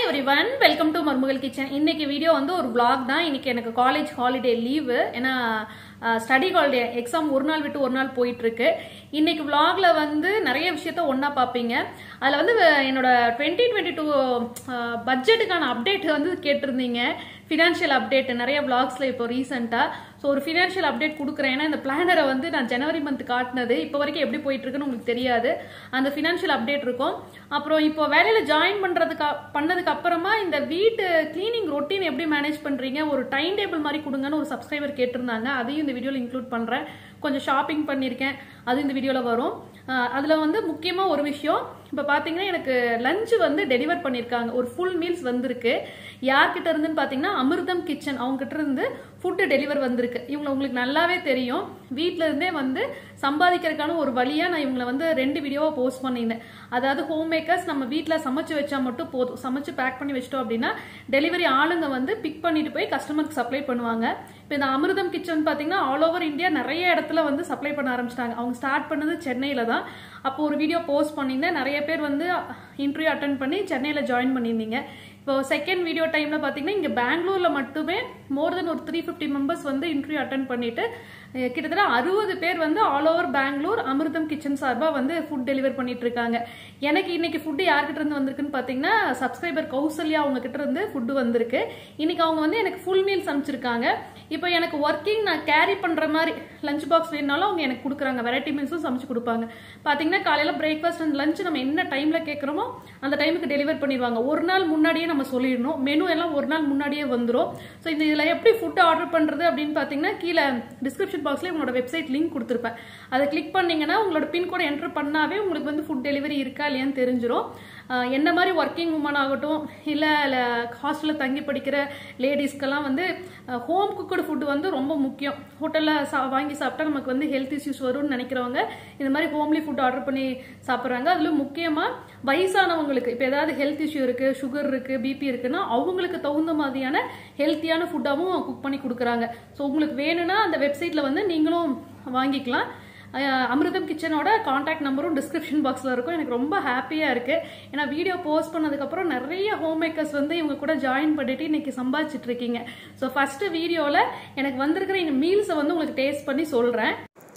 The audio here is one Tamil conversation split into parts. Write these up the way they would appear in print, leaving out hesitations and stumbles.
everyone, welcome to Marmugal Kitchen. இன்னைக்கு வீடியோ வந்து ஒரு vlog தான். இன்னைக்கு எனக்கு காலேஜ் ஹாலிடே லீவு. ஏன்னா ஸ்டடி ஹாலிடே எக்ஸாம் ஒரு நாள் விட்டு ஒரு நாள் போயிட்டு இருக்கு. இன்னைக்கு vlogல வந்து நிறைய விஷயத்த ஒண்ணா பாப்பீங்க. அதுல வந்து என்னோட 2022 பட்ஜெட்டுக்கான அப்டேட் வந்து கேட்டிருந்தீங்க. ஃபினான்ஷியல் அப்டேட் நிறைய vlogsல இப்போ ரீசெண்டா ஸோ ஒரு ஃபினான்ஷியல் அப்டேட் கொடுக்குறேன். ஏன்னா இந்த பிளானரை வந்து நான் ஜனவரி மந்த் காட்டினது இப்போ வரைக்கும் எப்படி போயிட்டு இருக்குன்னு உங்களுக்கு தெரியாது. அந்த ஃபினான்ஷியல் அப்டேட் இருக்கும். அப்புறம் இப்போ வேலையில ஜாயின் பண்ணதுக்கு அப்புறமா இந்த வீட்டு கிளீனிங் ரொட்டீன் எப்படி மேனேஜ் பண்றீங்க, ஒரு டைம் டேபிள் மாதிரி கொடுங்கன்னு ஒரு சப்ஸ்கிரைபர் கேட்டிருந்தாங்க. அதையும் இந்த வீடியோல இன்க்ளூட் பண்றேன். கொஞ்சம் ஷாப்பிங் பண்ணியிருக்கேன், அது இந்த வீடியோல வரும். அதுல வந்து முக்கியமா ஒரு விஷயம், இப்ப பாத்தீங்கன்னா எனக்கு லஞ்ச் வந்து டெலிவர் பண்ணிருக்காங்க. ஒரு ஃபுல் மீல்ஸ் வந்திருக்கு. யார்கிட்ட இருந்துன்னு பாத்தீங்கன்னா அமிர்தம் கிச்சன், அவங்க கிட்ட இருந்து ஃபுட்டு டெலிவர் வந்திருக்கு. இவங்களை உங்களுக்கு நல்லாவே தெரியும். வீட்டுல இருந்தே வந்து சம்பாதிக்கிறதுக்கான ஒரு வழியா நான் இவங்களை வந்து 2 வீடியோவா போஸ்ட் பண்ணியிருந்தேன். அதாவது ஹோம் மேக்கர்ஸ் நம்ம வீட்டுல சமைச்சு வச்சா மட்டும் போதும், சமைச்சு பேக் பண்ணி வச்சிட்டோம் அப்படின்னா டெலிவரி ஆளுங்க வந்து பிக் பண்ணிட்டு போய் கஸ்டமருக்கு சப்ளை பண்ணுவாங்க. இப்போ இந்த அமிர்தம் கிச்சன் பாத்தீங்கன்னா ஆல் ஓவர் இந்தியா நிறைய இடத்துல வந்து சப்ளை பண்ண ஆரம்பிச்சிட்டாங்க. அவங்க ஸ்டார்ட் பண்ணது சென்னையில தான். அப்போ ஒரு வீடியோ போஸ்ட் பண்ணியிருந்தேன். நிறைய பேர் வந்து இன்டர்வியூ அட்டென்ட் பண்ணி சென்னையில ஜாயின் பண்ணியிருந்தீங்க. இப்போ செகண்ட் வீடியோ டைம்ல பாத்தீங்கன்னா இங்க பெங்களூர்ல மட்டுமே மோர் தென் ஒரு 350 மெம்பர்ஸ் வந்து இன்டர்வியூ அட்டென்ட் பண்ணிட்டு கிட்டத்தட்ட 60 பேர் வந்து ஆல் ஓவர் பெங்களூர் அமிர்தம் கிச்சன் சார்பா வந்து ஃபுட் டெலிவர் பண்ணிட்டு இருக்காங்க. எனக்கு இன்னைக்கு ஃபுட்டு யார்கிட்ட இருந்து வந்திருக்குன்னு பாத்தீங்கன்னா சப்ஸ்கிரைபர் கௌசல்யா அவங்க கிட்ட இருந்து ஃபுட்டு வந்திருக்கு. இன்னைக்கு அவங்க வந்து எனக்கு ஃபுல் மீல்ஸ் அனுப்பிச்சிருக்காங்க. இப்போ எனக்கு ஒர்க்கிங் நான் கேரி பண்ற மாதிரி லஞ்ச் பாக்ஸ் வேணுனாலும் அவங்க எனக்கு கொடுக்குறாங்க. வெரைட்டி மீல்ஸும் சமைச்சு கொடுப்பாங்க. பாத்தீங்கன்னா காலையில பிரேக்ஃபாஸ்ட் அண்ட் லஞ்ச் நம்ம என்ன டைம்ல கேட்கறோமோ அந்த டைமுக்கு டெலிவர் பண்ணிடுவாங்க. ஒரு நாள் முன்னாடியே நம்ம சொல்லிடணும். மெனு எல்லாம் ஒரு நாள் முன்னாடியே வந்துடும். ஸோ இந்த இதுல எப்படி ஃபுட் ஆர்டர் பண்றது அப்படின்னு பாத்தீங்கன்னா கீழே டிஸ்கிரிப்ஷன் பாக்ஸ்ல உங்களோட வெப்சைட் லிங்க் கொடுத்துருப்பேன். அதை கிளிக் பண்ணீங்கன்னா உங்களோட பின்கோட என்டர் பண்ணாவே உங்களுக்கு வந்து ஃபுட் டெலிவரி இருக்கா இல்லையான்னு தெரிஞ்சிடும். என்ன மாதிரி ஒர்க்கிங் உமன் ஆகட்டும் இல்ல ஹாஸ்டல்ல தங்கி படிக்கிற லேடிஸ்க்கெல்லாம் வந்து ஹோம் குக்குடு ஃபுட் வந்து ரொம்ப முக்கியம். ஹோட்டல்ல வாங்கி சாப்பிட்டா நமக்கு வந்து ஹெல்த் இஷ்யூஸ் வரும்னு நினைக்கிறவங்க இந்த மாதிரி ஹோம்லி ஃபுட் ஆர்டர் பண்ணி சாப்பிட்றாங்க. அதுல முக்கியமா வயசானவங்களுக்கு இப்போ ஏதாவது ஹெல்த் இஷ்யூ இருக்கு, சுகர் இருக்கு, பிபி இருக்குன்னா அவங்களுக்கு தகுந்த மாதிரியான ஹெல்த்தியான ஃபுட்டாவும் குக் பண்ணி கொடுக்குறாங்க. ஸோ உங்களுக்கு வேணும்னா அந்த வெப்சைட்ல வந்து நீங்களும் வாங்கிக்கலாம். அமிர்தம் கிச்சனோட கான்டாக்ட் நம்பரும் டிஸ்கிரிப்ஷன் பாக்ஸ்ல இருக்கும். எனக்கு ரொம்ப ஹாப்பியா இருக்கு. ஏன்னா வீடியோ போஸ்ட் பண்ணதுக்கு அப்புறம் நிறைய ஹோம் மேக்கர்ஸ் வந்து இவங்க கூட ஜாயின் பண்ணிட்டு இன்னைக்கு சம்பாதிச்சிட்டு இருக்கீங்க. ஸோ ஃபர்ஸ்ட் வீடியோல எனக்கு வந்திருக்கிற இந்த மீல்ஸை வந்து உங்களுக்கு டேஸ்ட் பண்ணி சொல்றேன்.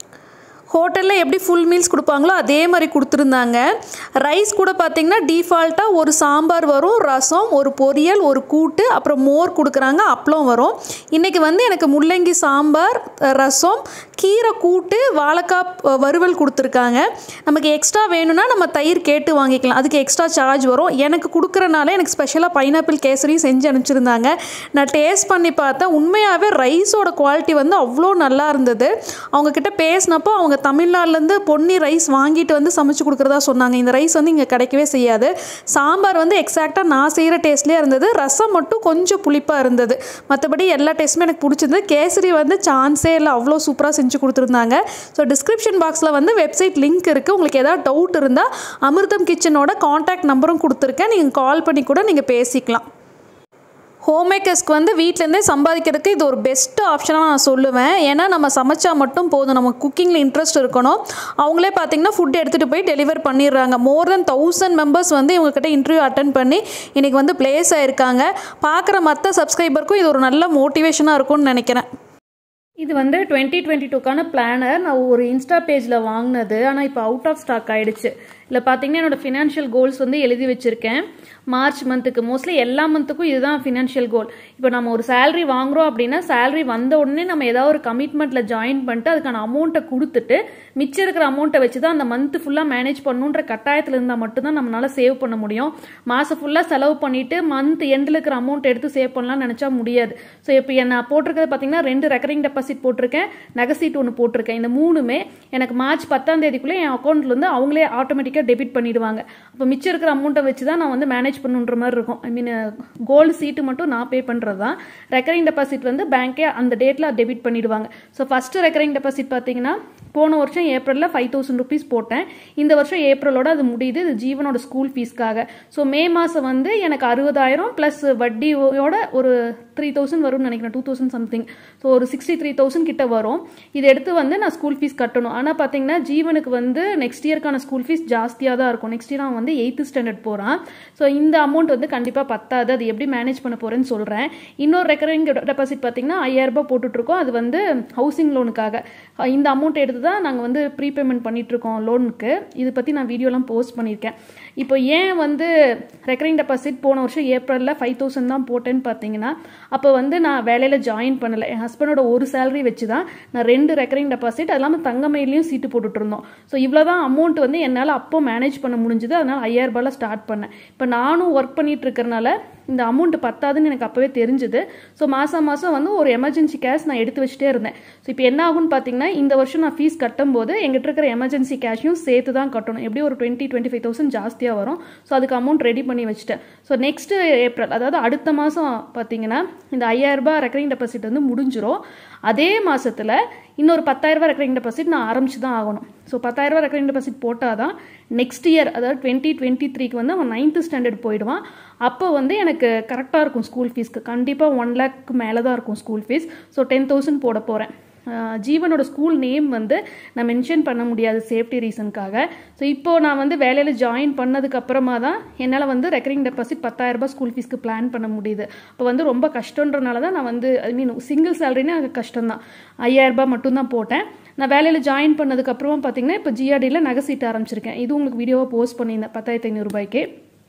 ஹோட்டலில் எப்படி ஃபுல் மீல்ஸ் கொடுப்பாங்களோ அதே மாதிரி கொடுத்துருந்தாங்க. ரைஸ் கூட பார்த்திங்கன்னா டிஃபால்ட்டாக ஒரு சாம்பார் வரும், ரசம், ஒரு பொரியல், ஒரு கூட்டு, அப்புறம் மோர் கொடுக்குறாங்க, அப்பளம் வரும். இன்றைக்கி வந்து எனக்கு முள்ளங்கி சாம்பார், ரசம், கீரை கூட்டு, வாழைக்காய் வறுவல் கொடுத்துருக்காங்க. நமக்கு எக்ஸ்ட்ரா வேணும்னா நம்ம தயிர் கேட்டு வாங்கிக்கலாம். அதுக்கு எக்ஸ்ட்ரா சார்ஜ் வரும். எனக்கு கொடுக்குறனால எனக்கு ஸ்பெஷலாக பைனாப்பிள் கேசரியும் செஞ்சு அனுப்பிச்சிருந்தாங்க. நான் டேஸ்ட் பண்ணி பார்த்தேன். உண்மையாகவே ரைஸோட குவாலிட்டி வந்து அவ்வளோ நல்லா இருந்தது. அவங்கக்கிட்ட பேசினப்போ அவங்க தமிழ்நாட்டிலேருந்து பொன்னி ரைஸ் வாங்கிட்டு வந்து சமைச்சு கொடுக்குறதா சொன்னாங்க. இந்த ரைஸ் வந்து இங்கே கிடைக்கவே செய்யாது. சாம்பார் வந்து எக்ஸாக்டாக நான் செய்கிற டேஸ்ட்லேயே இருந்தது. ரசம் மட்டும் கொஞ்சம் புளிப்பாக இருந்தது. மற்றபடி எல்லா டேஸ்ட்டுமே எனக்கு பிடிச்சிருந்தது. கேசரி வந்து சான்ஸே இல்லை, அவ்வளோ சூப்பராக செஞ்சு கொடுத்துருந்தாங்க. ஸோ டிஸ்கிரிப்ஷன் பாக்ஸில் வந்து வெப்சைட் லிங்க் இருக்குது. உங்களுக்கு ஏதாவது டவுட் இருந்தால் அமிர்தம் கிச்சனோட கான்டாக்ட் நம்பரும் கொடுத்துருக்கேன். நீங்கள் கால் பண்ணி கூட நீங்கள் பேசிக்கலாம். ஹோம் மேக்கர்ஸ்க்கு வந்து வீட்டிலேருந்தே சம்பாதிக்கிறதுக்கு இது ஒரு பெஸ்ட் ஆப்ஷனாக நான் சொல்லுவேன். ஏன்னா நம்ம சமைச்சா மட்டும் போதும், நம்ம குக்கிங்கில் இன்ட்ரெஸ்ட் இருக்கணும். அவங்களே பார்த்திங்கன்னா ஃபுட் எடுத்துகிட்டு போய் டெலிவர் பண்ணிடுறாங்க. மோர் தென் 1000 மெம்பர்ஸ் வந்து இவங்ககிட்ட இன்டர்வியூ அட்டன் பண்ணி இன்றைக்கி வந்து பிளேஸ் ஆகிருக்காங்க. பார்க்குற மற்ற சப்ஸ்கிரைபருக்கும் இது ஒரு நல்ல மோட்டிவேஷனாக இருக்கும்னு நினைக்கிறேன். இது வந்து 2022க்கான பிளானர். நான் ஒரு இன்ஸ்டா பேஜ்ல வாங்கினது. ஆனால் இப்போ அவுட் ஆஃப் ஸ்டாக் ஆயிடுச்சு. இல்லை பார்த்தீங்கன்னா என்னோட ஃபினான்ஷியல் கோல்ஸ் வந்து எழுதி வச்சிருக்கேன். மார்ச் மந்த்துக்கு மோஸ்ட்லி எல்லா மந்த்துக்கும் இதுதான் ஃபினான்ஷியல் கோல். இப்போ நம்ம ஒரு சேலரி வாங்குறோம் அப்படின்னா சேலரி வந்த உடனே நம்ம ஏதாவது ஒரு கமிட்மெண்ட்ல ஜாயின் பண்ணிட்டு அதுக்கான அமௌண்ட்டை கொடுத்துட்டு மிச்சம் இருக்கிற அமௌண்ட்டை வச்சு தான் அந்த மந்த் ஃபுல்லாக மேனேஜ் பண்ணணுன்ற கட்டாயத்தில் இருந்தால் மட்டும்தான் நம்மளால சேவ் பண்ண முடியும். மாதம் ஃபுல்லாக செலவு பண்ணிட்டு மந்த் எண்டில் இருக்கிற அமௌண்ட் எடுத்து சேவ் பண்ணலாம்னு நினச்சா முடியாது. ஸோ இப்போ நான் போட்டிருக்கிறது பார்த்தீங்கன்னா 2 ரெக்கரிங் டெபாசிட் போட்டிருக்கேன், நகை சீட் 1 போட்டிருக்கேன். இந்த 3மே எனக்கு மார்ச் 10ஆம் தேதிக்குள்ளே என் அக்கௌண்ட்லேருந்து அவங்களே ஆட்டோமேட்டிக்காக டெபிட் பண்ணிடுவாங்க. அப்போ மிச்சம் இருக்கிற அமௌண்ட்டை வச்சு தான் நான் வந்து மேனேஜ் பண்ணுன்ற மாதிரி இருக்கும். ஐ மீன் கோல்டு சீட்டு மட்டும் நான் பே பண்ணுறது தான். ரெக்கரிங் டெபாசிட் வந்து பேங்கே அந்த டேட்டில் டெபிட் பண்ணிடுவாங்க. ஸோ ஃபர்ஸ்ட் ரெக்கரிங் டெபாசிட் பார்த்தீங்கன்னா போன வருஷம் ஏப்ரலில் 5000 rupees போட்டேன். இந்த வருஷம் ஏப்ரலோட அது முடியுது. இது ஜீவனோட ஸ்கூல் ஃபீஸ்க்காக. ஸோ மே மாதம் வந்து எனக்கு 60,000 ப்ளஸ் வட்டியோட ஒரு 3000 வரும்னு நினைக்கிறேன், 2000 சம்திங். ஸோ ஒரு 63,000 கிட்ட வரும். இதை எடுத்து வந்து நான் ஸ்கூல் ஃபீஸ் கட்டணும். ஆனால் பார்த்தீங்கன்னா ஜீவனுக்கு வந்து நெக்ஸ்ட் இயர்க்கான ஸ்கூல் ஃபீஸ் ஜாஸ்தியாக தான் இருக்கும். நெக்ஸ்ட் இயர் அவன் வந்து 8th standard போகிறான். ஸோ இந்த அமௌண்ட் வந்து கண்டிப்பாக பத்தாது. அது எப்படி மேனேஜ் பண்ண போகிறேன்னு சொல்கிறேன். இன்னொரு ரெக்கரிங் டெபாசிட் பார்த்தீங்கன்னா 5000 ரூபாய் போட்டுட்ருக்கோம். அது வந்து ஹவுசிங் லோனுக்காக. இந்த அமௌண்ட் எடுத்து தான் நாங்கள் வந்து ப்ரீபேமெண்ட் பண்ணிகிட்ருக்கோம் லோனுக்கு. இது பற்றி நான் வீடியோலாம் போஸ்ட் பண்ணியிருக்கேன். இப்போ ஏன் வந்து ரெக்கரிங் டெபாசிட் போன வருஷம் ஏப்ரலில் 5000 தான் போட்டேன்னு பார்த்தீங்கன்னா, அப்போ வந்து நான் வேலையில் ஜாயின் பண்ணலை. என் ஹஸ்பண்டோட ஒரு சேலரி வச்சு தான் நான் 2 ரெக்கரிங் டெபாசிட், அது இல்லாமல் தங்கமயிலையும் சீட்டு போட்டுட்ருந்தோம். ஸோ இவ்வளோ தான் அமௌண்ட் வந்து என்னால் அப்போ மேனேஜ் பண்ண முடிஞ்சுது. அதனால் 5000 ரூபாயில் ஸ்டார்ட் பண்ணேன். இப்போ நானும் ஒர்க் பண்ணிட்டு இருக்கிறனால இந்த அமௌண்ட் பத்தாதுன்னு எனக்கு அப்போவே தெரிஞ்சுது. ஸோ மாதம் மாதம் வந்து ஒரு எமர்ஜென்சி கேஷ் நான் எடுத்து வச்சுட்டே இருந்தேன். ஸோ இப்போ என்ன ஆகும்னு பார்த்தீங்கன்னா, இந்த வருஷம் நான் ஃபீஸ் கட்டும்போது எங்கிட்ட இருக்கிற எமர்ஜென்சி கேஷையும் சேர்த்து தான் கட்டணும். எப்படி ஒரு 20-25,000 ஜாஸ்தியாக வரும். ஸோ அதுக்கு அமௌண்ட் ரெடி பண்ணி வச்சுட்டேன். ஸோ நெக்ஸ்ட் ஏப்ரல், அதாவது அடுத்த மாதம் பார்த்தீங்கன்னா இந்த 5000 ரூபாய் ரெக்கரிங் டெபாசிட் வந்து முடிஞ்சிடும். அதே மாதத்தில் இன்னொரு 10,000 ரூபாய் ரெக்கரிங் டெபாசிட் நான் ஆரம்பிச்சு தான் ஆகணும். ஸோ 10,000 ரூபாய் ரெக்கரிங் டெபாசிட் போட்டால் தான் நெக்ஸ்ட் இயர், அதாவது 2023க்கு வந்து அவன் 9th standard போயிடுவான். அப்போ வந்து எனக்கு கரெக்டாக இருக்கும் ஸ்கூல் ஃபீஸ்க்கு. கண்டிப்பாக 1 lakh மேலே தான் இருக்கும் ஸ்கூல் ஃபீஸ். ஸோ 10,000 போட போகிறேன். ஜீவனோட ஸ்கூல் நேம் வந்து நான் மென்ஷன் பண்ண முடியாது சேஃப்டி ரீசனுக்காக. ஸோ இப்போது நான் வந்து வேலையில் ஜாயின் பண்ணதுக்கு அப்புறமா தான் என்னால் வந்து ரெக்கரிங் டெபாசிட் 10,000 ரூபாய் ஸ்கூல் ஃபீஸ்க்கு பிளான் பண்ண முடியுது. இப்போ வந்து ரொம்ப கஷ்டன்றனால தான் நான் வந்து சிங்கிள் சேலரினா அது கஷ்டம் தான். 5000 ரூபாய் மட்டும்தான் போட்டேன். நான் வேலையில் ஜாயின் பண்ணதுக்கப்புறமா பார்த்தீங்கன்னா இப்போ ஜிஆர்டியில் நகை சீட்டு ஆரம்பிச்சிருக்கேன். இது உங்களுக்கு வீடியோவாக போஸ்ட் பண்ணியிருந்தேன் 10,500 ரூபாய்க்கு.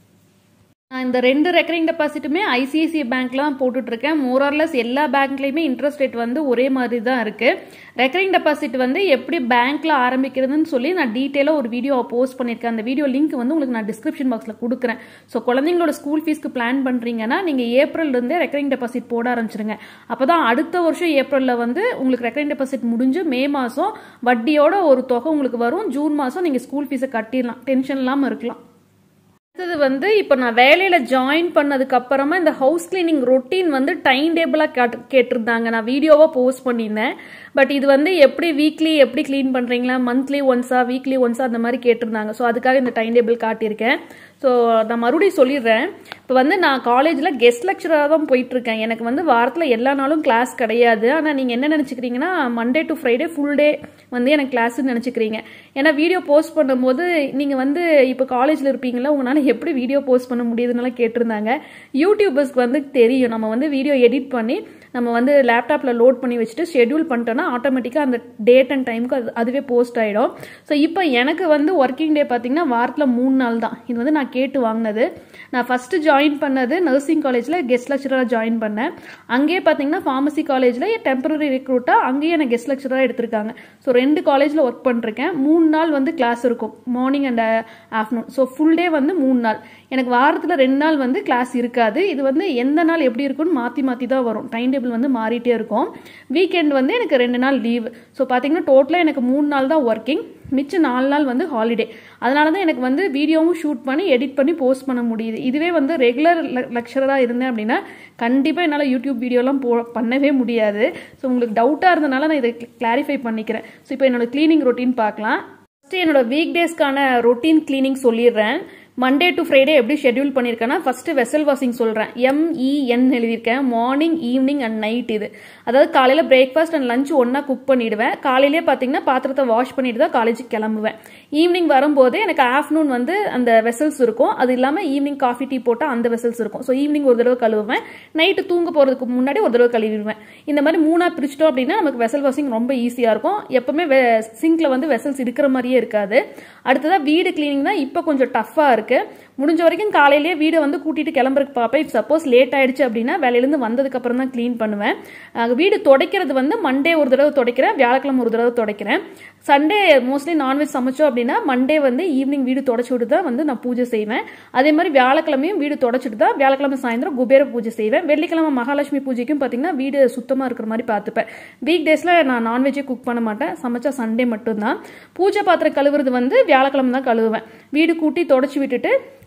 நான் இந்த 2 ரெக்கரிங் டெபாசிட்டுமே ஐசிஐசிஐ பேங்க்ல தான் போட்டுட்ருக்கேன். மோரார்லெஸ் எல்லா பேங்க்லேயுமே இன்ட்ரெஸ்ட் ரேட் வந்து ஒரே மாதிரி தான் இருக்குது. ரெக்கரிங் டெபாசிட் வந்து எப்படி பேங்க்ல ஆரம்பிக்கிறதுன்னு சொல்லி நான் டீட்டெயிலாக ஒரு வீடியோ போஸ்ட் பண்ணியிருக்கேன். அந்த வீடியோ லிங்க் வந்து உங்களுக்கு நான் டிஸ்கிரிப்ஷன் பாக்ஸில் கொடுக்குறேன். ஸோ குழந்தைங்களோட ஸ்கூல் ஃபீஸ்க்கு பிளான் பண்ணுறீங்கன்னா நீங்கள் ஏப்ரல்லேருந்தே ரெக்கரிங் டெபாசிட் போட ஆரம்பிச்சிருங்க. அப்போ தான் அடுத்த வருஷம் ஏப்ரலில் வந்து உங்களுக்கு ரெக்கரிங் டெபாசிட் முடிஞ்சு மே மாதம் வட்டியோட ஒரு தொகை உங்களுக்கு வரும். ஜூன் மாதம் நீங்கள் ஸ்கூல் ஃபீஸை கட்டிடலாம், டென்ஷன் இல்லாமல் இருக்கலாம். அடுத்தது வந்து இப்போ நான் வேலையில் ஜாயின் பண்ணதுக்கு அப்புறமா இந்த ஹவுஸ் கிளீனிங் ரொட்டீன் வந்து டைம் டேபிளாக கேட்டிருந்தாங்க. நான் வீடியோவாக போஸ்ட் பண்ணியிருந்தேன். பட் இது வந்து எப்படி வீக்லி எப்படி க்ளீன் பண்ணுறீங்களா, மந்த்லி ஒன்ஸா வீக்லி ஒன்ஸா அந்த மாதிரி கேட்டிருந்தாங்க. ஸோ அதுக்காக இந்த டைம் டேபிள் காட்டியிருக்கேன். ஸோ நான் மறுபடியும் சொல்லிடுறேன். இப்போ வந்து நான் காலேஜில் கெஸ்ட் லெக்சராக தான் போயிட்டுருக்கேன். எனக்கு வந்து வாரத்தில் எல்லா நாளும் கிளாஸ் கிடையாது. ஆனால் நீங்கள் என்ன நினச்சிக்கிறீங்கன்னா Monday to Friday full day வந்து எனக்கு கிளாஸ்ன்னு நினச்சிக்கிறீங்க. ஏன்னா வீடியோ போஸ்ட் பண்ணும்போது நீங்கள் வந்து இப்போ காலேஜில் இருப்பீங்களா, உங்களால் எப்படி வீடியோ போஸ்ட் பண்ண முடியுதுன்னெல்லாம் கேட்டிருந்தாங்க. யூடியூபர்ஸ்க்கு வந்து தெரியும், நம்ம வந்து வீடியோ எடிட் பண்ணி நம்ம வந்து லேப்டாப்பில் லோட் பண்ணி வச்சுட்டு ஷெட்யூல் பண்ணிட்டோன்னா ஆட்டோமேட்டிக்காக அந்த டேட் அண்ட் டைமுக்கு அதுவே போஸ்ட் ஆகிடும். ஸோ இப்போ எனக்கு வந்து ஒர்க்கிங் டே பார்த்தீங்கன்னா வாரத்தில் 3 நாள் தான். இது வந்து நான் கேட்டு வாங்கினது. நான் ஃபஸ்ட்டு ஜாயின் பண்ணது நர்சிங் காலேஜில் கெஸ்ட் லெக்சராக ஜாயின் பண்ணேன். அங்கேயே பார்த்தீங்கன்னா ஃபார்மசி காலேஜில் டெம்பரரி ரெக்ரூட்டாக அங்கேயே எனக்கு கெஸ்ட் லெக்சராக எடுத்திருக்காங்க. ஸோ 2 காலேஜில் ஒர்க் பண்ணிருக்கேன். 3 நாள் வந்து கிளாஸ் இருக்கும், morning and afternoon. So full day வந்து 3 நாள். எனக்கு வாரத்தில் 2 நாள் வந்து கிளாஸ் இருக்காது. இது வந்து எந்த நாள் எப்படி இருக்குன்னு மாற்றி மாற்றி தான் வரும். டைம் டேபிள் வந்து மாறிட்டே இருக்கும். வீக்கெண்ட் வந்து எனக்கு 2 நாள் லீவ். ஸோ பார்த்தீங்கன்னா டோட்டலாக எனக்கு 3 நாள் தான் ஒர்க்கிங், மிச்சம் 4 நாள் வந்து ஹாலிடே. அதனால தான் எனக்கு வந்து வீடியோவும் ஷூட் பண்ணி எடிட் பண்ணி போஸ்ட் பண்ண முடியுது. இதுவே வந்து ரெகுலர் லெக்சராக இருந்தேன் அப்படின்னா கண்டிப்பாக என்னால் யூடியூப் வீடியோலாம் பண்ணவே முடியாது. ஸோ உங்களுக்கு டவுட்டாக இருந்தனால நான் இதை கிளாரிஃபை பண்ணிக்கிறேன். ஸோ இப்போ என்னோட கிளீனிங் ரொட்டீன் பார்க்கலாம். ஃபஸ்ட்டு என்னோட வீக் டேஸ்க்கான ரொட்டீன் கிளீனிங் சொல்லிடுறேன். மண்டே டு ஃப்ரைடே எப்படி ஷெட்யூல் பண்ணியிருக்கேன்னா, ஃபஸ்ட்டு வெசல் வாஷிங் சொல்கிறேன். MEN எழுதியிருக்கேன். Morning, evening and night. இது அதாவது காலையில் பிரேக்ஃபாஸ்ட் அண்ட் லஞ்ச் ஒன்றா குக் பண்ணிவிடுவேன். காலையிலே பார்த்தீங்கன்னா பாத்திரத்தை வாஷ் பண்ணிட்டு தான் காலேஜுக்கு கிளம்புவேன். ஈவினிங் வரும்போது எனக்கு ஆஃப்டர்நூன் வந்து அந்த வெசல்ஸ் இருக்கும். அது இல்லாமல் ஈவினிங் காஃபி டீ போட்டால் அந்த வெசல்ஸ் இருக்கும். ஸோ ஈவினிங் ஒரு தடவை கழுவுவேன், நைட்டு தூங்க போகிறதுக்கு முன்னாடி ஒரு தடவை கழுவிடுவேன். இந்த மாதிரி 3ஆக பிரிச்சிட்டோம் அப்படின்னா நமக்கு வெசல் வாஷிங் ரொம்ப ஈஸியாக இருக்கும். எப்பவுமே சிங்கில் வந்து வெசல்ஸ் இருக்கிற மாதிரியே இருக்காது. அடுத்ததாக வீடு கிளீனிங் தான் இப்போ கொஞ்சம் டஃப்பாக இருக்குது. முடிஞ்ச வரைக்கும் காலையிலேயே வீடை வந்து கூட்டிட்டு கிளம்புறதுக்கு பார்ப்பேன். இப் சப்போஸ் லேட் ஆயிடுச்சு அப்படின்னா வேலையிலேருந்து வந்ததுக்கு அப்புறம் தான் க்ளீன் பண்ணுவேன். வீடு துடைக்கிறது வந்து மண்டே ஒரு தடவை துடைக்கிறேன், வியாழக்கிழமை ஒரு தடவை துடைக்கிறேன். சண்டே மோஸ்ட்லி நான்வெஜ் சமைச்சோம் அப்படின்னா மண்டே வந்து ஈவினிங் வீடு தொடச்சி விட்டு தான் வந்து நான் பூஜை செய்வேன். அதே மாதிரி வியாழக்கிழமையும் வீடு தொடச்சிட்டு தான் வியாழக்கிழமை சாயந்தரம் குபேர பூஜை செய்வேன். வெள்ளிக்கிழமை மகாலட்சுமி பூஜைக்கும் பார்த்தீங்கன்னா வீடு சுத்தமாக இருக்கிற மாதிரி பார்த்துப்பேன். வீக் டேஸில் நான் நான்வெஜ்ஜே குக் பண்ண மாட்டேன், சமைச்சா சண்டே மட்டும்தான். பூஜை பாத்திரம் கழுவுறது வந்து வியாழக்கிழமை தான் கழுவுவேன். வீடு கூட்டி தொடச்சி விட்டுட்டு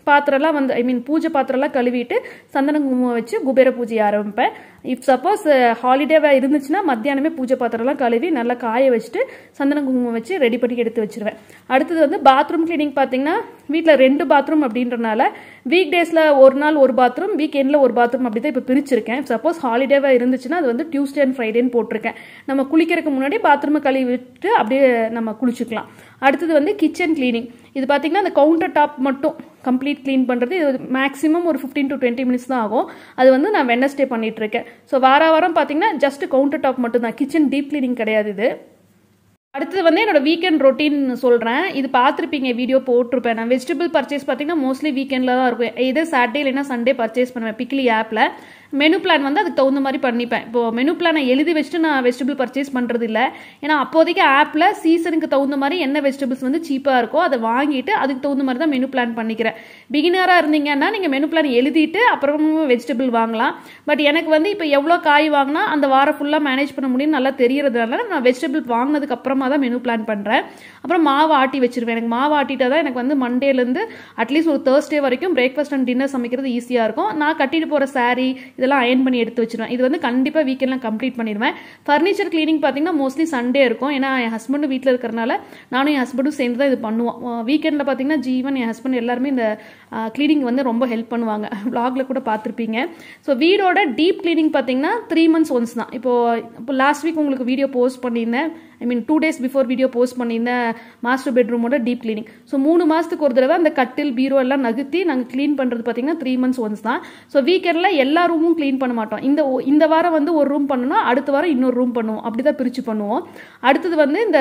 பாத்திரம்லாம் வந்து ஐ மீன் பூஜை பாத்திரம்லாம் கழுவிட்டு சந்தன குங்குமம் வச்சு குபேர பூஜை ஆரம்பிப்பேன். இஃப் சப்போஸ் ஹாலிடேவா இருந்துச்சுன்னா மத்தியானமே பூஜை பாத்திரம்லாம் கழுவி நல்லா காய வச்சுட்டு சந்தன குங்குமம் வச்சு ரெடி பண்ணி எடுத்து வச்சிருவேன். அடுத்தது வந்து பாத்ரூம் கிளீனிங் பார்த்தீங்கன்னா வீட்டில் 2 பாத்ரூம் அப்படின்றனால வீக் டேஸில் ஒரு நாள் ஒரு பாத்ரூம், வீக் எண்டில் ஒரு பாத்ரூம் அப்படி தான் இப்போ பிரிச்சிருக்கேன். சப்போஸ் ஹாலிடேவா இருந்துச்சுன்னா அது வந்து டியூஸ்டே அண்ட் ஃப்ரைடேன்னு போட்டிருக்கேன். நம்ம குளிக்கிறதுக்கு முன்னாடி பாத்ரூமை கழுவி விட்டு அப்படியே நம்ம குளிச்சுக்கலாம். அடுத்தது வந்து கிச்சன் கிளீனிங். இது பார்த்தீங்கன்னா அந்த கவுண்டர் டாப் மட்டும் கம்ப்ளீட் க்ளீன் பண்ணுறது இது மேக்ஸிமம் ஒரு 15 to 20 மினிட்ஸ் தான் ஆகும். அது வந்து நான் வெட்னஸ்டே பண்ணிட்டு இருக்கேன். ஸோ வாரம் பார்த்தீங்கன்னா ஜஸ்ட் கவுண்டர் டாப் மட்டும் தான், கிச்சன் டீப் கிளீனிங் கிடையாது இது. அடுத்தது வந்து என்னோட வீக்கெண்ட் ரொட்டீன் சொல்கிறேன். இது பார்த்துருப்பீங்க, வீடியோ போட்டிருப்பேன். நான் வெஜிடபிள் பர்ச்சேஸ் பார்த்தீங்கன்னா மோஸ்ட்லி வீக்கெண்டில் தான் இருக்கும். இதே சாட்டர்டே இல்லைன்னா சண்டே பர்ச்சேஸ் பண்ணுவேன் பிக்லி ஆப்பில். மெனு பிளான் வந்து அதுக்கு தகுந்த மாதிரி பண்ணிப்பேன். இப்போ மெனு பிளானை எழுதி வச்சுட்டு நான் வெஜிடபிள் பர்ச்சேஸ் பண்ணுறது இல்லை. ஏன்னா அப்போதைக்கு ஆப்பில் சீசனுக்கு தகுந்த மாதிரி என்ன வெஜிடபிள்ஸ் வந்து சீப்பாக இருக்கோ அதை வாங்கிட்டு அதுக்கு தகுந்த மாதிரி தான் மெனு பிளான் பண்ணிக்கிறேன். பிகினராக இருந்தீங்கன்னா நீங்கள் மெனு பிளான் எழுதிட்டு அப்புறமும் வெஜிடபிள் வாங்கலாம். பட் எனக்கு வந்து இப்போ எவ்வளோ காய் வாங்கினா அந்த வாரம் ஃபுல்லாக மேனேஜ் பண்ண முடியும்னு நல்லா தெரியறதுனால நான் வெஜிடபிள் வாங்கினதுக்கு அப்புறமா தான் மெனு பிளான் பண்ணுறேன். அப்புறம் மாவு ஆட்டி வச்சிருவேன். எனக்கு மாவு ஆட்டிட்டா தான் எனக்கு வந்து மண்டேலேருந்து அட்லீஸ்ட் ஒரு தேர்ஸ்டே வரைக்கும் பிரேக்ஃபாஸ்ட் அண்ட் டின்னர் சமைக்கிறது ஈஸியாக இருக்கும். நான் கட்டிட்டு போகிற சாரீ இதெல்லாம் அயன் பண்ணி எடுத்து வச்சிருவேன். இது வந்து கண்டிப்பாக வீக்கெண்ட்லாம் கம்ப்ளீட் பண்ணிடுவேன். ஃபர்னிச்சர் கிளீனிங் பார்த்தீங்கன்னா மோஸ்ட்லி சண்டே இருக்கும். ஏன்னா என் ஹஸ்பண்டும் வீட்டில் இருக்கிறனால நானும் என் ஹஸ்பண்டும் சேர்ந்து தான் இது பண்ணுவோம். வீக்கெண்டில் பார்த்தீங்கன்னா ஜீவன் என் ஹஸ்பண்ட் எல்லாருமே இந்த கிளீனிங் வந்து ரொம்ப ஹெல்ப் பண்ணுவாங்க. vlogல கூட பார்த்துருப்பீங்க. ஸோ வீடோட டீப் கிளீனிங் பார்த்தீங்கன்னா 3 months ஒன்ஸ் தான். இப்போ லாஸ்ட் வீக் உங்களுக்கு வீடியோ போஸ்ட் பண்ணியிருந்தேன். I mean 2 days before video post பண்ணியிருந்தேன் மாஸ்டர் பெட்ரூமோட டீப் கிளீனிங். ஸோ 3 மாதத்துக்கு ஒரு தடவை அந்த கட்டில் பீரோ எல்லாம் நகர்த்தி நாங்கள் க்ளீன் பண்ணுறது பார்த்தீங்கன்னா 3 months ஒன்ஸ் தான். ஸோ வீக்கெண்டில் எல்லா ரூமும் க்ளீன் பண்ண மாட்டோம். இந்த வாரம் வந்து ஒரு ரூம் பண்ணணும், அடுத்த வாரம் இன்னொரு ரூம் பண்ணுவோம். அப்படி தான் பிரித்து பண்ணுவோம். அடுத்தது வந்து இந்த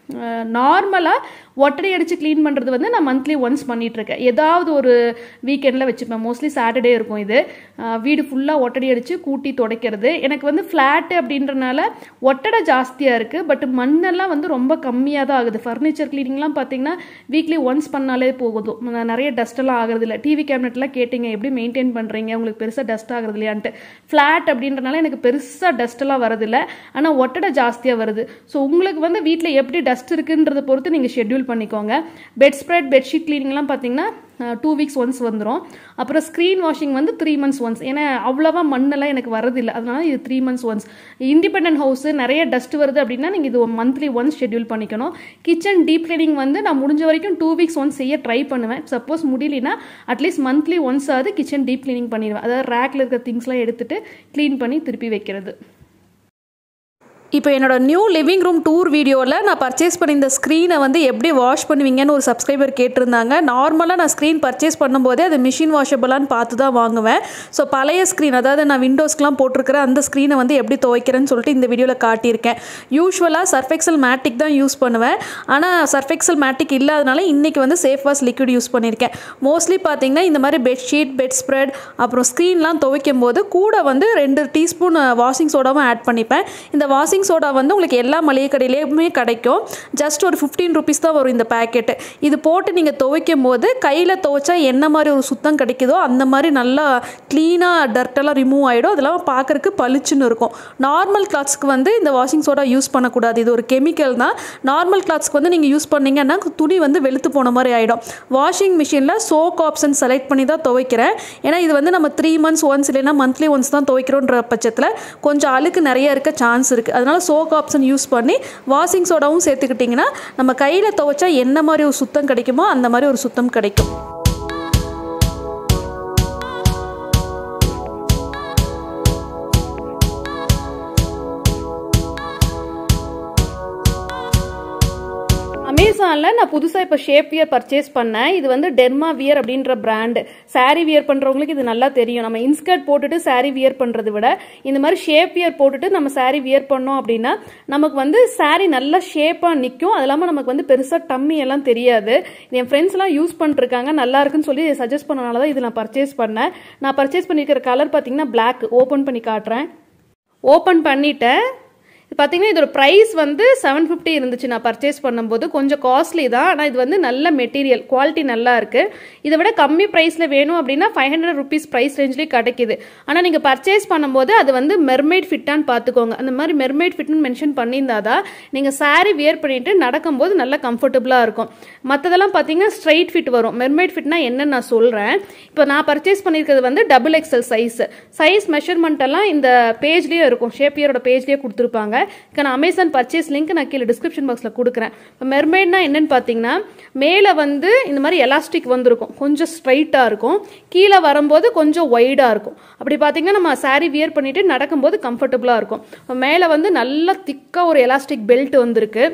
நார்மலாக ஒட்டடை அடித்து க்ளீன் பண்ணுறது வந்து நான் மந்த்லி ஒன்ஸ் பண்ணிகிட்ருக்கேன். ஏதாவது ஒரு வீக்கெண்டில் வச்சுப்பேன். மோஸ்ட்லி சாட்டர்டே இருக்கும். இது வீடு ஃபுல்லாக ஒட்டடை அடித்து கூட்டி துடைக்கிறது. எனக்கு வந்து ஃப்ளாட்டு அப்படின்றனால ஒட்டடை ஜாஸ்தியாக இருக்குது. பட் மண்ணெல்லாம் வந்து ரொம்ப கம்மியாக தான் ஆகுது. ஃபர்னிச்சர் க்ளீனிங்லாம் பார்த்தீங்கன்னா வீக்லி ஒன்ஸ் பண்ணாலே போகுதும். நிறைய டஸ்ட்டெல்லாம் ஆகிறது இல்லை. டிவி கேபினெட்லாம் கேட்டிங்க எப்படி மெயின்டைன் பண்ணுறீங்க, உங்களுக்கு பெருசாக டஸ்ட் ஆகிறது இல்லையான்ட்டு. ஃப்ளாட் அப்படின்றனால எனக்கு பெருசாக டஸ்ட்டெல்லாம் வரதில்லை. ஆனால் ஒட்டடை ஜாஸ்தியாக வருது. ஸோ உங்களுக்கு வந்து வீட்டில் எப்படி டஸ்ட் இருக்குன்றதை பொறுத்து நீங்கள் ஷெட்யூல் பண்ணிக்கோங்க. பெட் ஸ்ப்ரெட் பெட்ஷீட் கிளீனிங்லாம் பார்த்தீங்கன்னா 2 weeks ஒன்ஸ் வந்துடும். அப்புறம் ஸ்க்ரீன் வாஷிங் வந்து 3 months ஒன்ஸ். ஏன்னா அவ்வளோவா மண்ணெல்லாம் எனக்கு வரதில்லை. அதனால இது 3 months ஒன்ஸ். இண்டிபெண்டன்ட் ஹவுஸ் நிறைய டஸ்ட் வருது அப்படின்னா நீங்கள் இது மந்த்லி ஒன்ஸ் ஷெட்யூல் பண்ணிக்கணும். கிச்சன் டீப் கிளீனிங் வந்து நான் முடிஞ்ச வரைக்கும் 2 weeks ஒன்ஸ் செய்ய ட்ரை பண்ணுவேன். சப்போஸ் முடியலனா அட்லீஸ்ட் மந்த்லி ஒன்ஸ் ஆகுது கிச்சன் டீப் கிளீனிங் பண்ணிடுவேன். அதாவது ரேக்கில் இருக்கிற திங்ஸ்லாம் எடுத்துட்டு க்ளீன் பண்ணி திருப்பி வைக்கிறது. இப்போ என்னோட நியூ லிவிங் ரூம் டூர் வீடியோவில் நான் பர்ச்சேஸ் பண்ணி இந்த ஸ்க்ரீனை வந்து எப்படி வாஷ் பண்ணுவீங்கன்னு ஒரு சப்ஸ்கிரைபர் கேட்டிருந்தாங்க. நார்மலாக நான் ஸ்க்ரீன் பர்ச்சேஸ் பண்ணும்போதே அது மிஷின் வாஷபிளான்னு பார்த்து தான் வாங்குவேன். ஸோ பழைய ஸ்க்ரீன், அதாவது நான் விண்டோஸ்க்குலாம் போட்டிருக்கிற அந்த ஸ்க்ரீனை வந்து எப்படி துவைக்கிறேன்னு சொல்லிட்டு இந்த வீடியோவில் காட்டியிருக்கேன். யூஸ்வலாக சர்ஃபெக்சல் மேட்டிக் தான் யூஸ் பண்ணுவேன். ஆனால் சர்ஃபெக்சல் மேட்டிக் இல்லாதனால இன்றைக்கி வந்து சேஃப் வாஷ் லிக்விட் யூஸ் பண்ணியிருக்கேன். மோஸ்ட்லி பார்த்தீங்கன்னா இந்த மாதிரி பெட்ஷீட், பெட் ஸ்ப்ரெட், அப்புறம் ஸ்க்ரீன்லாம் துவைக்கும் போது கூட வந்து 2 டீஸ்பூன் வாஷிங் சோடாவும் ஆட் பண்ணிப்பேன். இந்த வாஷிங் சோடா வந்து உங்களுக்கு எல்லா மளிகை கடையிலேயுமே கிடைக்கும். ஜஸ்ட் ஒரு 15 rupees தான் வரும் இந்த பேக்கெட்டு. இது போட்டு நீங்கள் துவைக்கும் போது கையில் துவைச்சா என்ன மாதிரி ஒரு சுத்தம் கிடைக்குதோ அந்த மாதிரி நல்லா க்ளீனாக டர்ட்டெல்லாம் ரிமூவ் ஆகிடும். அதெல்லாம் பார்க்குறக்கு பளிச்சுன்னு இருக்கும். நார்மல் கிளாத்ஸ்க்கு வந்து இந்த வாஷிங் சோடா யூஸ் பண்ணக்கூடாது. இது ஒரு கெமிக்கல் தான். நார்மல் கிளாத்ஸ்க்கு வந்து நீங்கள் யூஸ் பண்ணிங்கன்னா துணி வந்து வெளுத்து போன மாதிரி ஆகிடும். வாஷிங் மிஷினில் சோக் ஆப்ஷன் செலக்ட் பண்ணி தான் துவைக்கிறேன். ஏன்னா இது வந்து நம்ம 3 months ஒன்ஸ் இல்லைன்னா மந்த்லி ஒன்ஸ் தான் துவைக்கிறோன்ற பட்சத்தில் கொஞ்சம் அழுக்கு நிறைய இருக்க சான்ஸ் இருக்குது. அதனால் சோக் ஆப்ஷன் யூஸ் பண்ணி வாஷிங் சோடாவும் சேர்த்துக்கிட்டிங்கன்னா நம்ம கையில் துவைச்சா என்ன மாதிரி ஒரு சுத்தம் கிடைக்குமோ அந்த மாதிரி ஒரு சுத்தம் கிடைக்கும். அமேசானில் நான் புதுசாக இப்போ ஷேப் வியர் பர்ச்சேஸ் பண்ணேன். இது வந்து டெர்மா வியர் அப்படின்ற பிராண்டு. சாரீ வியர் பண்ணுறவங்களுக்கு இது நல்லா தெரியும். நம்ம இன்ஸ்கர்ட் போட்டுட்டு சாரீ வியர் பண்ணுறதை விட இந்த மாதிரி ஷேப் வியர் போட்டுட்டு நம்ம சாரீ வியர் பண்ணோம் அப்படின்னா நமக்கு வந்து சாரீ நல்லா ஷேப்பாக நிற்கும். அது இல்லாமல் நமக்கு வந்து பெருசாக டம்மி எல்லாம் தெரியாது. என் ஃப்ரெண்ட்ஸ்லாம் யூஸ் பண்ணிருக்காங்க, நல்லா இருக்குன்னு சொல்லி சஜஸ்ட் பண்ணனால தான் இது நான் பர்ச்சேஸ் பண்ணேன். நான் பர்ச்சேஸ் பண்ணியிருக்கிற கலர் பார்த்தீங்கன்னா பிளாக். ஓப்பன் பண்ணி காட்டுறேன். ஓப்பன் பண்ணிட்டேன். பார்த்தீங்கன்னா இதோட ப்ரைஸ் வந்து 750 இருந்துச்சு நான் பர்ச்சேஸ் பண்ணும்போது. கொஞ்சம் காஸ்ட்லி தான், ஆனால் இது வந்து நல்ல மெட்டீரியல், குவாலிட்டி நல்லா இருக்குது. இதை விட கம்மி ப்ரைஸில் வேணும் அப்படின்னா 500 rupees ப்ரைஸ் ரேஞ்ச்லேயே கிடைக்குது. ஆனால் நீங்கள் பர்ச்சேஸ் பண்ணும்போது அது வந்து மெர்மெய்ட் ஃபிட்டான்னு பார்த்துக்கோங்க. அந்த மாதிரி மெர்மெய்ட் ஃபிட்னு மென்ஷன் பண்ணியிருந்தா தான் நீங்கள் saree வியர் பண்ணிட்டு நடக்கும்போது நல்லா கம்ஃபர்டபுளாக இருக்கும். மற்றதெல்லாம் பார்த்தீங்கன்னா ஸ்ட்ரைட் ஃபிட் வரும். மெர்மெய்ட் ஃபிட்னா என்னன்னு நான் சொல்கிறேன். இப்போ நான் பர்ச்சேஸ் பண்ணியிருக்கிறது வந்து XXL சைஸ் மெஷர்மெண்ட் எல்லாம் இந்த பேஜ்லேயே இருக்கும், ஷேப்பியரோட பேஜ்லேயே கொடுத்துருப்பாங்க. நான் அமேசான் பர்ச்சேஸ் லிங்க் நான் கீழே டிஸ்கிரிப்ஷன் பாக்ஸில் கொடுக்குறேன். இப்போ மெர்மெய்ட்னா என்னன்னு பார்த்தீங்கன்னா மேலே வந்து இந்த மாதிரி எலாஸ்டிக் வந்திருக்கும், கொஞ்சம் ஸ்ட்ரைட்டாக இருக்கும், கீழே வரும்போது கொஞ்சம் ஒய்டாக இருக்கும். அப்படி பார்த்தீங்கன்னா நம்ம saree வியர் பண்ணிட்டு நடக்கும்போது கம்ஃபர்டபுளாக இருக்கும். மேலே வந்து நல்லா திக்காக ஒரு எலாஸ்டிக் பெல்ட் வந்திருக்கு,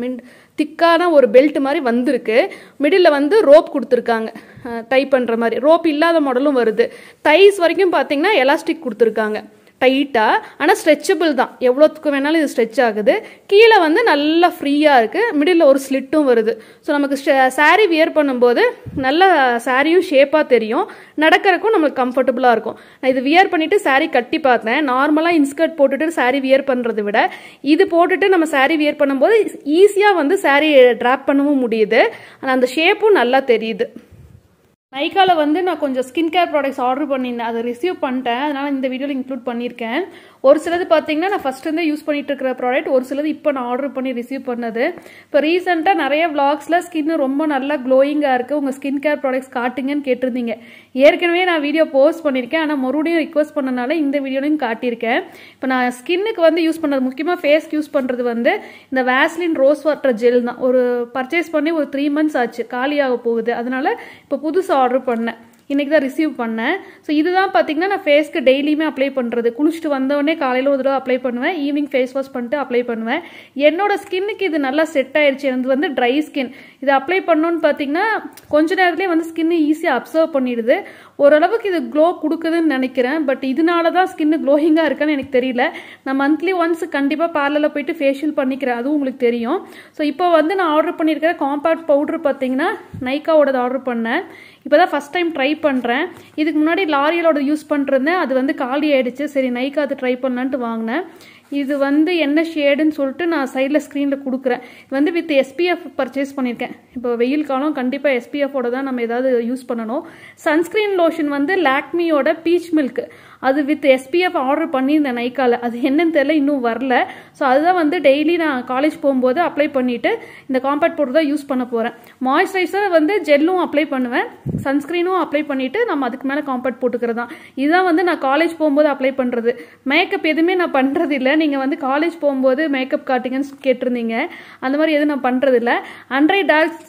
திக்கான ஒரு பெல்ட் மாதிரி வந்திருக்கு. மிடில் வந்து ரோப் கொடுத்துருக்காங்க, டை பண்ணுற மாதிரி. ரோப் இல்லாத மாடலும் வருது. தைஸ் வரைக்கும் பார்த்தீங்கன்னா எலாஸ்டிக் கொடுத்துருக்காங்க டைட்டாக, ஆனால் ஸ்ட்ரெச்சபிள் தான், எவ்வளோத்துக்கு வேணாலும் இது ஸ்ட்ரெச் ஆகுது. கீழே வந்து நல்லா ஃப்ரீயாக இருக்குது, மிடில் ஒரு ஸ்லிட்டும் வருது. ஸோ நமக்கு saree வியர் பண்ணும்போது நல்லா சாரியும் ஷேப்பாக தெரியும், நடக்கிறக்கும் நம்மளுக்கு கம்ஃபர்டபுளாக இருக்கும். நான் இது வியர் பண்ணிவிட்டு saree கட்டி பார்த்தேன். நார்மலாக இன்ஸ்கர்ட் போட்டுட்டு saree வியர் பண்ணுறதை விட இது போட்டுட்டு நம்ம saree வியர் பண்ணும்போது ஈஸியாக வந்து saree ட்ராப் பண்ணவும் முடியுது, ஆனால் அந்த ஷேப்பும் நல்லா தெரியுது. நைக்காவில் வந்து நான் கொஞ்சம் ஸ்கின் கேர் ப்ராடக்ட்ஸ் ஆர்டர் பண்ணியிருந்தேன், அதை ரிசீவ் பண்ணிட்டேன். அதனால் இந்த வீடியோவில் இன்க்ளூட் பண்ணியிருக்கேன். ஒரு சிலது பார்த்தீங்கன்னா நான் ஃபஸ்ட்டு யூஸ் பண்ணிட்டு இருக்கிற ப்ராடக்ட், ஒரு சிலது இப்போ நான் ஆர்டர் பண்ணி ரிசீவ் பண்ணது. இப்போ ரீசெண்டாக நிறைய விளாக்ஸில் ஸ்கின் ரொம்ப நல்லா க்ளோயிங்காக இருக்குது, உங்கள் ஸ்கின் கேர் ப்ராடக்ட்ஸ் காட்டுங்கன்னு கேட்டிருந்தீங்க. ஏற்கனவே நான் வீடியோ போஸ்ட் பண்ணியிருக்கேன், ஆனால் மறுபடியும் ரிக்வஸ்ட் பண்ணனால இந்த வீடியோலையும் காட்டியிருக்கேன். இப்போ நான் ஸ்கின்னுக்கு வந்து யூஸ் பண்ணுறது, முக்கியமாக ஃபேஸ்க்கு யூஸ் பண்ணுறது வந்து இந்த வேஸ்லின் ரோஸ் வாட்டர் ஜெல் தான். ஒரு பர்ச்சேஸ் பண்ணி ஒரு 3 months ஆச்சு, காலியாக போகுது. அதனால இப்போ புதுசாக ஆர்டர் பண்ணேன், இன்னைக்கு தான் ரிசீவ் பண்ணேன். ஸோ இதுதான் பார்த்தீங்கன்னா நான் ஃபேஸ்க்கு டெய்லியுமே அப்ளை பண்ணுறது. குளிச்சுட்டு வந்தோடனே காலையில் ஒரு தடவை அப்ளை பண்ணுவேன், ஈவினிங் ஃபேஸ் வாஷ் பண்ணிட்டு அப்ளை பண்ணுவேன். என்னோட ஸ்கின்னுக்கு இது நல்லா செட் ஆயிடுச்சு. எனக்கு வந்து ட்ரை ஸ்கின், இது அப்ளை பண்ணோன்னு பார்த்தீங்கன்னா கொஞ்ச நேரத்துலேயே வந்து ஸ்கின்னு ஈஸியாக அப்சர்வ் பண்ணிடுது. ஓரளவுக்கு இது க்ளோ கொடுக்குதுன்னு நினைக்கிறேன். பட் இதனால தான் ஸ்கின்னு க்ளோயிங்காக இருக்கான்னு எனக்கு தெரியல. நான் மந்த்லி ஒன்ஸ் கண்டிப்பாக பார்லரில் போயிட்டு ஃபேஷியல் பண்ணிக்கிறேன், அதுவும் உங்களுக்கு தெரியும். ஸோ இப்போ வந்து நான் ஆர்டர் பண்ணியிருக்கிற காம்பேக்ட் பவுடர் பார்த்தீங்கன்னா நைக்காவோடது ஆர்டர் பண்ணேன். இப்போ தான் ஃபஸ்ட் டைம் ட்ரை பண்ணுறேன். இதுக்கு முன்னாடி லாரியலோட யூஸ் பண்ணிருந்தேன், அது வந்து காலி ஆயிடுச்சு. சரி நைக்கா அது ட்ரை பண்ணலான்ட்டு வாங்கினேன். இது வந்து என்ன ஷேடுன்னு சொல்லிட்டு நான் சைடில் ஸ்க்ரீனில் கொடுக்குறேன். இது வந்து வித் SPF பர்ச்சேஸ் பண்ணியிருக்கேன். இப்போ வெயில் காலம், கண்டிப்பாக SPFோட தான் நம்ம ஏதாவது யூஸ் பண்ணணும். சன்ஸ்க்ரீன் லோஷன் வந்து லாக்மியோட பீச் மில்க், அது வித் SPF ஆர்டர் பண்ணியிருந்தேன் நைக்காவில். அது என்னன்னு தெரியல, இன்னும் வரல. ஸோ அதுதான் வந்து டெய்லி நான் காலேஜ் போகும்போது அப்ளை பண்ணிவிட்டு இந்த காம்பேக்ட் பவுடர் தான் யூஸ் பண்ண போகிறேன். மாய்ஸ்சரைசர் வந்து ஜெல்லும் அப்ளை பண்ணுவேன், சன்ஸ்க்ரீனும் அப்ளை பண்ணிவிட்டு நம்ம அதுக்கு மேலே காம்பேக்ட் போட்டுக்கிறது தான். இதுதான் வந்து நான் காலேஜ் போகும்போது அப்ளை பண்ணுறது. மேக்கப் எதுவுமே நான் பண்ணுறது இல்லை. நீங்கள் வந்து காலேஜ் போகும்போது மேக்கப் காட்டுங்கன்னு கேட்டிருந்தீங்க, அந்த மாதிரி எதுவும் நான் பண்ணுறதில்ல. அண்ட்ரை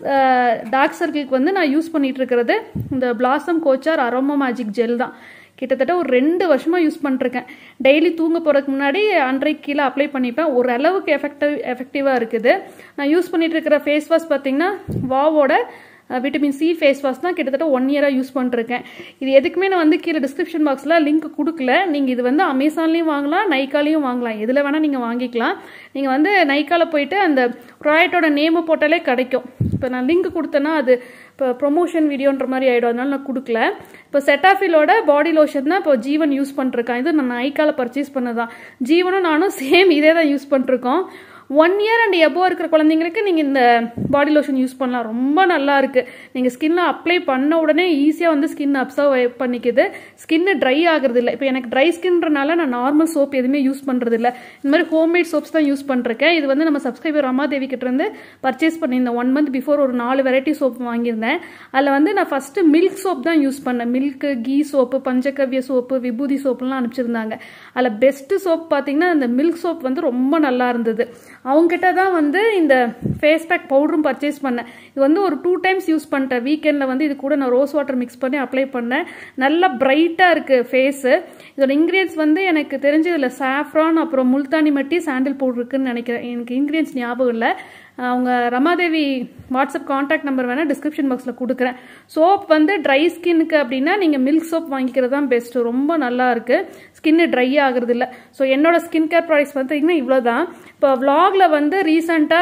டார்க் சர்க்கிளுக்கு வந்து நான் யூஸ் பண்ணிட்டு இருக்கிறது இந்த Blossom Kochhar aroma magic gel தான். கிட்டத்தட்ட ஒரு 2 வருஷமாக யூஸ் பண்ணிருக்கேன். டெய்லி தூங்க போகிறதுக்கு முன்னாடி அன்றைக்கு கீழே அப்ளை பண்ணிப்பேன். ஓரளவுக்கு எஃபெக்டிவாக இருக்குது. நான் யூஸ் பண்ணிட்டு இருக்கிற ஃபேஸ் வாஷ் பார்த்தீங்கன்னா வாவோட விட்டமின் C ஃபேஸ் வாஷ் தான். கிட்டத்தட்ட 1 இயராக யூஸ் பண்ணிருக்கேன். இது எதுக்குமே நான் வந்து கீழே டிஸ்கிரிப்ஷன் பாக்ஸில் லிங்க் கொடுக்கல. நீங்கள் இது வந்து அமேசான்லேயும் வாங்கலாம், நைக்காலையும் வாங்கலாம், எதில் வேணால் நீங்கள் வாங்கிக்கலாம். நீங்கள் வந்து நைக்காவில் போயிட்டு அந்த ப்ராடக்டோட நேமை போட்டாலே கிடைக்கும். இப்போ நான் லிங்க் கொடுத்தேன்னா அது இப்போ ப்ரொமோஷன் வீடியோன்ற மாதிரி ஆகிடும், அதனால நான் கொடுக்கல. இப்போ செட்டாஃபிலோட பாடி லோஷன் தான் இப்போ ஜீவன் யூஸ் பண்ணிருக்கேன். இது நான் நைக்காவில் பர்ச்சேஸ் பண்ணதான். ஜீவனும் நானும் சேம் இதே தான் யூஸ் பண்ணிருக்கோம். 1 year and above இருக்கிற குழந்தைங்களுக்கு நீங்கள் இந்த பாடி லோஷன் யூஸ் பண்ணலாம், ரொம்ப நல்லா இருக்குது. நீங்கள் ஸ்கின்னில் அப்ளை பண்ண உடனே ஈஸியாக வந்து ஸ்கின் அப்சர்வ் பண்ணிக்குது, ஸ்கின்னு ட்ரை ஆகிறது இல்லை. இப்போ எனக்கு ட்ரை ஸ்கின்றனால நான் நார்மல் சோப் எதுவுமே யூஸ் பண்ணுறது இல்லை, இந்த மாதிரி ஹோம்மேட் சோப்ஸ் தான் யூஸ் பண்ணிருக்கேன். இது வந்து நம்ம சப்ஸ்கிரைபர் ரமாதேவி கிட்ட இருந்து பர்ச்சேஸ் பண்ணியிருந்தேன். 1 month பிஃபோர் ஒரு 4 வெரைட்டி சோப் வாங்கியிருந்தேன். அதில் வந்து நான் ஃபஸ்ட்டு மில்க் சோப் தான் யூஸ் பண்ணேன். மில்க்கு, கீ சோப்பு, பஞ்சகவ்ய சோப்பு, விபூதி சோப்புலாம் அனுப்பிச்சிருந்தாங்க. அதில் பெஸ்ட்டு சோப் பார்த்தீங்கன்னா இந்த மில்க் சோப் வந்து ரொம்ப நல்லா இருந்தது. அவங்ககிட்ட தான் வந்து இந்த ஃபேஸ் பேக் பவுடரும் பர்ச்சேஸ் பண்ணேன். இது வந்து ஒரு 2 times யூஸ் பண்ணிட்டேன். வீக்கெண்டில் வந்து இது கூட நான் ரோஸ் வாட்டர் மிக்ஸ் பண்ணி அப்ளை பண்ணேன். நல்லா பிரைட்டாக இருக்குது ஃபேஸு. இதோட இன்க்ரீடியன்ஸ் வந்து எனக்கு தெரிஞ்சு இதில் சாஃப்ரான், அப்புறம் முல்தானி மட்டி, சாண்டில் பவுடர் இருக்குன்னு நினைக்கிறேன். எனக்கு இன்க்ரீடியன்ஸ் ஞாபகம் இல்லை. அவங்க ரமாதேவி வாட்ஸ்அப் கான்டாக்ட் நம்பர் வேணால் டிஸ்கிரிப்ஷன் பாக்ஸில் கொடுக்குறேன். சோப் வந்து ட்ரை ஸ்கின்னுக்கு அப்படின்னா நீங்கள் மில்க் சோப் வாங்கிக்கிறது தான் பெஸ்ட்டு, ரொம்ப நல்லா இருக்குது, ஸ்கின்னு ட்ரை ஆகுறது இல்லை. ஸோ என்னோட ஸ்கின் கேர் ப்ராடக்ட்ஸ் பார்த்தீங்கன்னா இவ்வளோ தான். இப்போ விலாகில் வந்து ரீசெண்டாக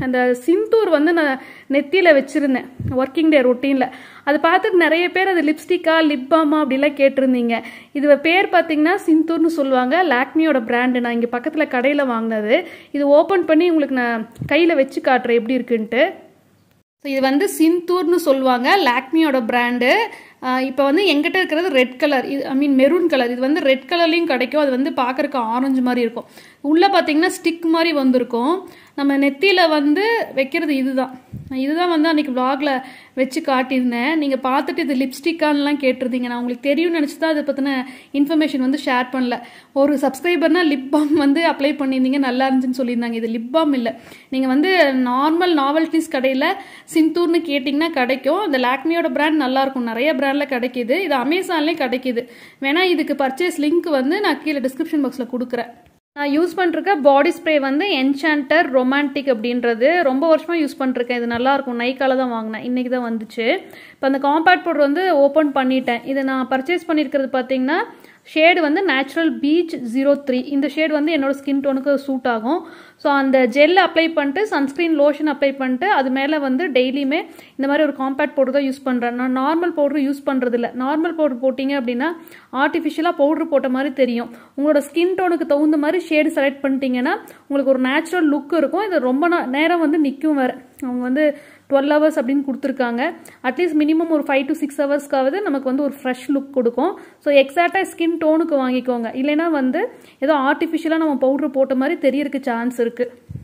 அந்த சிந்தூர் வந்து நான் நெத்தியில் வச்சுருந்தேன் ஒர்க்கிங் டே ரொட்டீனில். அது பார்த்துட்டு நிறைய பேர் அது லிப்ஸ்டிக்கா லிப் பாமா அப்படிலாம் கேட்டிருந்தீங்க. இது பேர் பார்த்தீங்கன்னா சிந்தூர்னு சொல்லுவாங்க. லாக்மியோட பிராண்டு. நான் இங்கே பக்கத்தில் கடையில் வாங்கினது. இது ஓப்பன் பண்ணி உங்களுக்கு நான் கையில் வச்சு காட்டுறேன் எப்படி இருக்குன்ட்டு. ஸோ இது வந்து சிந்தூர்னு சொல்லுவாங்க, லாக்மியோட பிராண்டு. இப்போ வந்து எங்கிட்ட இருக்கிறது ரெட் கலர், இது மெரூன் கலர். இது வந்து ரெட் கலர்லேயும் கிடைக்கும். அது வந்து பார்க்குறக்கு ஆரஞ்சு மாதிரி இருக்கும். உள்ளே பார்த்தீங்கன்னா ஸ்டிக் மாதிரி வந்திருக்கும். நம்ம நெத்தியில் வந்து வைக்கிறது இதுதான் வந்து அன்றைக்கி vlogல வச்சு காட்டியிருந்தேன். நீங்கள் பார்த்துட்டு இது லிப்ஸ்டிக்கான்லாம் கேட்டிருந்தீங்க. நான் உங்களுக்கு தெரியும்னு நினச்சி தான் அதை பற்றின இன்ஃபர்மேஷன் வந்து ஷேர் பண்ணல. ஒரு சப்ஸ்கிரைபர்னா லிப் பாம் வந்து அப்ளை பண்ணியிருந்தீங்க, நல்லா இருந்துச்சுன்னு சொல்லியிருந்தாங்க. இது லிப் பாம் இல்லை. நீங்கள் வந்து நார்மல் நாவல்டிஸ் கடையில் சிந்தூர்னு கேட்டிங்கன்னா கிடைக்கும். அந்த லாக்மியோட பிராண்ட் நல்லாயிருக்கும், நிறைய பிராண்டில் கிடைக்கிது. இது அமேசான்லேயும் கிடைக்கிது. வேணால் இதுக்கு பர்ச்சேஸ் லிங்க் வந்து நான் கீழே டிஸ்கிரிப்ஷன் பாக்ஸில் கொடுக்குறேன். நான் யூஸ் பண்ணிருக்க பாடி ஸ்ப்ரே வந்து என்சாண்டர் ரொமான்டிக் அப்படின்றது. ரொம்ப வருஷமாக யூஸ் பண்ணிருக்கேன். இது நல்லாயிருக்கும். நைக்கால தான் வாங்கினேன், இன்றைக்கி தான் வந்துச்சு. இப்போ அந்த காம்பேக்ட் பவுடர் வந்து ஓப்பன் பண்ணிட்டேன். இதை நான் பர்ச்சேஸ் பண்ணியிருக்கிறது பார்த்தீங்கன்னா ஷேடு வந்து நேச்சுரல் பீச் 03. இந்த ஷேடு வந்து என்னோட ஸ்கின் டோனுக்கு சூட் ஆகும். ஸோ அந்த ஜெல் அப்ளை பண்ணிட்டு சன்ஸ்க்ரீன் லோஷன் அப்ளை பண்ணிட்டு அது மேலே வந்து டெய்லியுமே இந்த மாதிரி ஒரு காம்பேக்ட் பவுடர் தான் யூஸ் பண்ணுறேன். நான் நார்மல் பவுடர் யூஸ் பண்ணுறதில்ல. நார்மல் பவுடர் போட்டிங்க அப்படின்னா ஆர்டிஃபிஷியலாக பவுடர் போட்ட மாதிரி தெரியும். உங்களோட ஸ்கின் டோனுக்கு தகுந்த மாதிரி ஷேடு செலக்ட் பண்ணிட்டீங்கன்னா உங்களுக்கு ஒரு நேச்சுரல் லுக் இருக்கும். இது ரொம்ப நேரம் வந்து நிற்கும் வேறு. அவங்க வந்து 12 hours அப்படின்னு கொடுத்துருக்காங்க. அட்லீஸ்ட் மினிமம் ஒரு 5 to 6 hours நமக்கு வந்து ஒரு ஃப்ரெஷ் லுக் கொடுக்கும். ஸோ எக்ஸாக்டாக ஸ்கின் டோனுக்கு வாங்கிக்கோங்க. இல்லைன்னா வந்து ஏதோ ஆர்டிஃபிஷியலாக நம்ம பவுடர் போட்ட மாதிரி தெரியறதுக்கு சான்ஸ் இருக்குது.